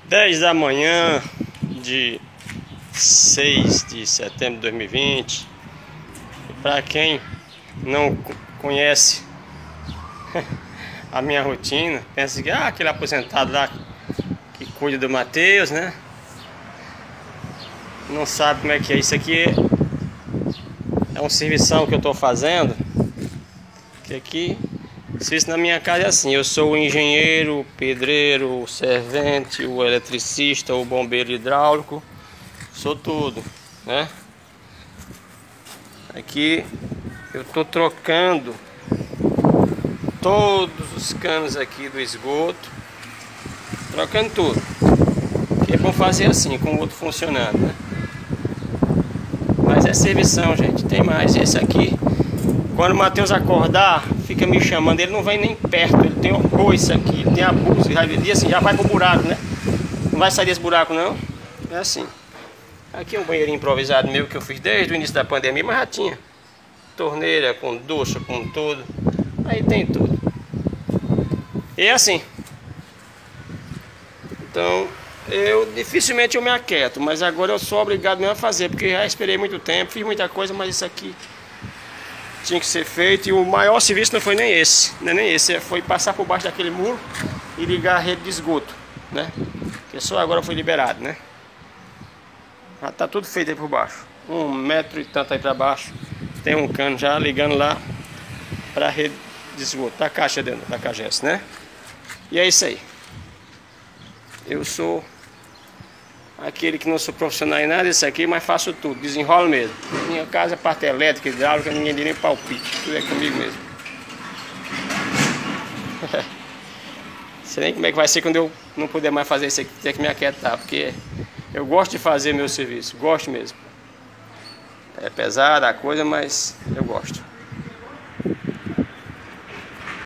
10 da manhã de 6 de setembro de 2020. Para quem não conhece a minha rotina, pensa que aquele aposentado lá que cuida do Matheus, né? Não sabe como é que é. Isso aqui é um servição que eu estou fazendo. Que aqui, serviço na minha casa é assim: eu sou o engenheiro, o pedreiro, o servente, o eletricista, o bombeiro hidráulico, sou tudo, né? Aqui eu estou trocando todos os canos aqui do esgoto, trocando tudo. Que é bom fazer assim, com o outro funcionando, né? Mas é servição, gente. Tem mais. Esse aqui, quando o Matheus acordar, fica me chamando. Ele não vem nem perto. Ele tem horror isso aqui. Ele tem abuso. E assim, já vai pro buraco, né? Não vai sair desse buraco, não. É assim. Aqui é um banheirinho improvisado meu que eu fiz desde o início da pandemia, mas já tinha torneira, com ducha, com tudo. Aí tem tudo. E é assim. Então, dificilmente eu me aquieto, mas agora eu sou obrigado mesmo a fazer, porque já esperei muito tempo, fiz muita coisa, mas isso aqui tinha que ser feito. E o maior serviço não foi nem esse, foi passar por baixo daquele muro e ligar a rede de esgoto, né? Que só agora foi liberado, né? Já tá tudo feito aí por baixo, 1 metro e tanto aí para baixo. Tem um cano já ligando lá para a rede de esgoto, da caixa dentro da Cagés, né? E é isso aí. Eu sou aquele que não sou profissional em nada disso aqui, mas faço tudo, desenrolo mesmo. Minha casa é parte elétrica, hidráulica, ninguém diria nem palpite, tudo é comigo mesmo. Sei nem como é que vai ser quando eu não puder mais fazer isso aqui, ter que me aquietar, porque eu gosto de fazer meu serviço, gosto mesmo. É pesada a coisa, mas eu gosto.